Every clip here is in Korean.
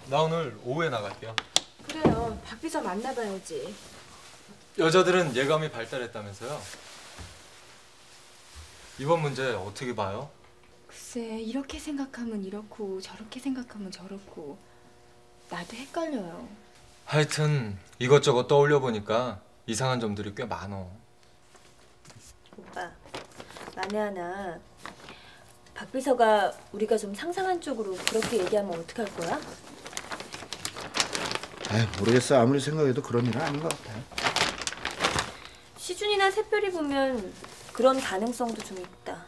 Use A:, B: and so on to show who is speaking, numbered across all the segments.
A: 나 오늘 오후에 나갈게요.
B: 그래요. 박 비서 만나봐야지.
A: 여자들은 예감이 발달했다면서요? 이번 문제 어떻게 봐요?
B: 글쎄, 이렇게 생각하면 이렇고 저렇게 생각하면 저렇고 나도 헷갈려요.
A: 하여튼 이것저것 떠올려 보니까 이상한 점들이 꽤 많어.
C: 오빠, 만에 하나 박 비서가 우리가 좀 상상한 쪽으로 그렇게 얘기하면 어떡할 거야?
D: 모르겠어. 아무리 생각해도 그런 일은 아닌 것 같아.
C: 시준이나 새별이 보면 그런 가능성도 좀 있다.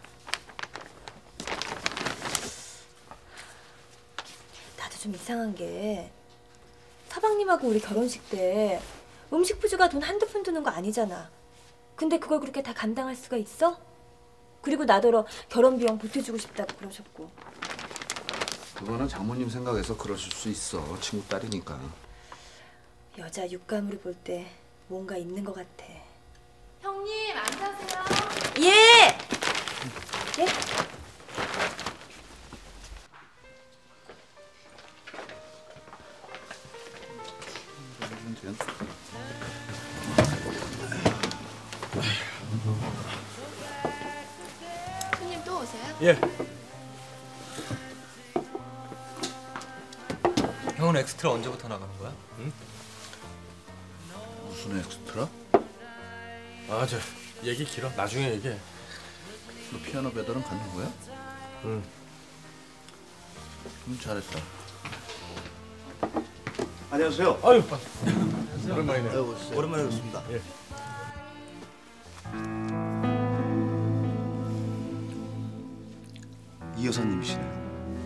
C: 나도 좀 이상한 게 서방님하고 우리 결혼식 때 음식 부주가 돈 한두 푼 드는 거 아니잖아. 근데 그걸 그렇게 다 감당할 수가 있어? 그리고 나더러 결혼 비용 보태주고 싶다고 그러셨고.
D: 그거는 장모님 생각에서 그러실 수 있어. 친구 딸이니까.
C: 여자 육감으로 볼 때 뭔가 있는 것 같아.
B: 형님, 앉으세요.
C: 예! 예?
B: 손님 또 오세요?
A: 예. 형은 엑스트라 언제부터 나가는 거야? 응?
D: 무슨 엑스트라?
E: 저 얘기 길어. 나중에 얘기해.
D: 너 피아노 배달은 가는 거야?
E: 응.
D: 잘했어. 안녕하세요.
E: 아유, 오랜만이네.
D: 오랜만에 뵙습니다.
E: 예.
D: 이 여사님이시네요.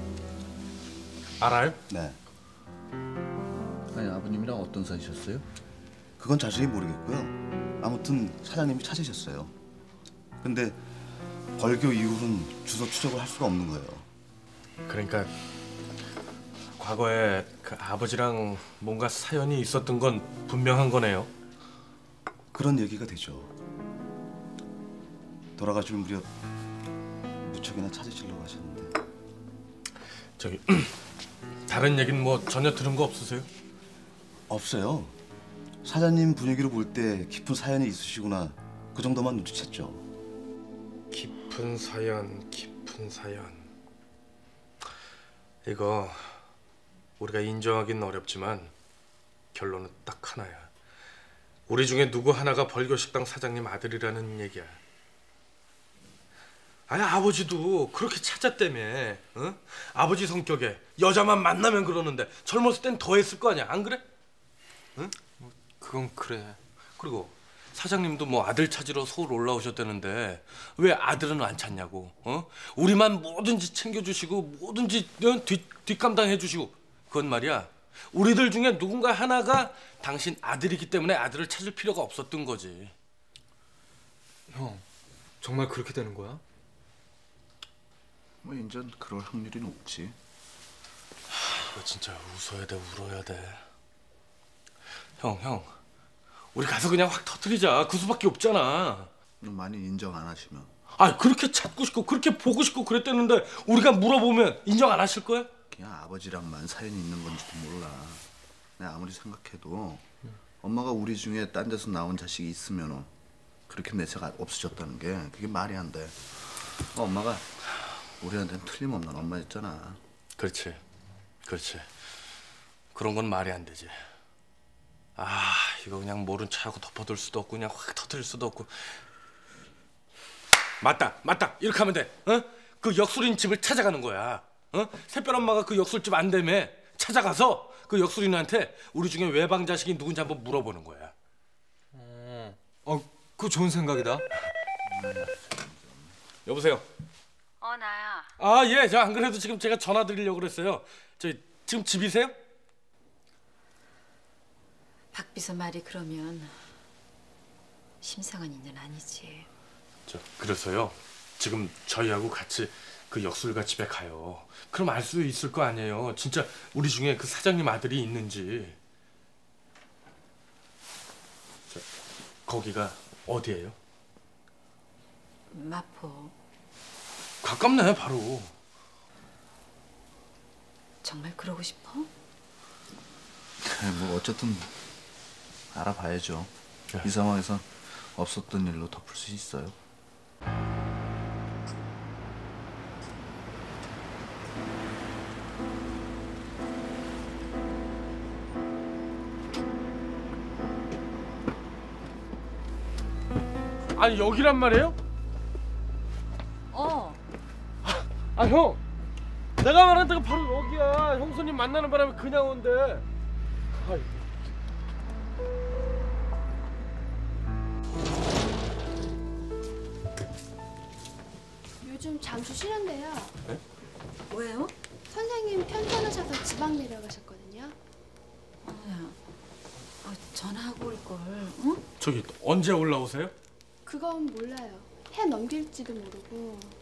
E: 알아요?
D: 네. 아니, 아버님이랑 어떤 사이셨어요?
F: 그건 자세히 모르겠고요. 아무튼 사장님이 찾으셨어요. 근데 벌교 이후로는 주소 추적을 할 수가 없는 거예요.
E: 그러니까 과거에 그 아버지랑 뭔가 사연이 있었던 건 분명한 거네요.
F: 그런 얘기가 되죠. 돌아가실 무렵 무척이나 찾으시려고 하셨는데.
E: 저기 다른 얘기는 뭐 전혀 들은 거 없으세요?
F: 없어요. 사장님 분위기로 볼 때 깊은 사연이 있으시구나, 그 정도만 눈치챘죠.
E: 깊은 사연, 깊은 사연. 이거 우리가 인정하기는 어렵지만 결론은 딱 하나야. 우리 중에 누구 하나가 벌교식당 사장님 아들이라는 얘기야. 아니, 아버지도 그렇게 찾았다며. 어? 아버지 성격에 여자만 만나면 그러는데 젊었을 땐 더 했을 거 아니야. 안 그래? 응?
A: 그건 그래.
E: 그리고 사장님도 뭐 아들 찾으러 서울 올라오셨다는데 왜 아들은 안 찾냐고. 어? 우리만 뭐든지 챙겨주시고 뭐든지 뒷감당해 주시고. 그건 말이야, 우리들 중에 누군가 하나가 당신 아들이기 때문에 아들을 찾을 필요가 없었던 거지.
A: 형, 정말 그렇게 되는 거야?
D: 뭐 인전 그럴 확률이 높지.
E: 이거 진짜 웃어야 돼, 울어야 돼. 형, 우리 가서 그냥 확 터뜨리자. 그 수밖에 없잖아.
D: 많이 인정 안 하시면.
E: 그렇게 찾고 싶고 그렇게 보고 싶고 그랬다는데 우리가 물어보면 인정 안 하실 거야?
D: 그냥 아버지랑만 사연이 있는 건지도 몰라. 내가 아무리 생각해도 엄마가 우리 중에 딴 데서 나온 자식이 있으면 그렇게 내세가 없어졌다는 게 그게 말이 안 돼. 엄마가 우리한테는 틀림없는 엄마였잖아.
E: 그렇지. 그런 건 말이 안 되지. 이거 그냥 모른 척하고 덮어둘 수도 없고 그냥 확 터뜨릴 수도 없고. 맞다. 이렇게 하면 돼. 어? 그 역술인 집을 찾아가는 거야. 어? 새별 엄마가 그 역술집 안 되며 찾아가서 그 역술인한테 우리 중에 외방 자식이 누군지 한번 물어보는 거야.
A: 그거 좋은 생각이다.
E: 여보세요.
G: 나야.
E: 예. 저 안 그래도 지금 제가 전화 드리려고 그랬어요. 지금 집이세요?
G: 박 비서 말이 그러면 심상한 인연 아니지.
E: 그래서요. 지금 저희하고 같이 그 역술가 집에 가요. 그럼 알 수 있을 거 아니에요. 진짜 우리 중에 그 사장님 아들이 있는지. 거기가 어디예요?
G: 마포.
E: 가깝네, 바로.
G: 정말 그러고 싶어?
D: 아니, 뭐 어쨌든 알아봐야죠.
E: 네.
D: 이 상황에서 없었던 일로 덮을 수 있어요.
E: 아니 여기란 말이에요? 아 형, 내가 말한 데가 바로 여기야. 형수님 만나는 바람에 그냥 온대. 아이.
B: 요즘 잠수 쉬는데요.
E: 네?
G: 왜요?
B: 선생님 편찮으셔서 지방 내려가셨거든요.
G: 전화하고 올 걸. 응?
E: 저기 언제 올라오세요?
B: 그건 몰라요. 해 넘길지도 모르고.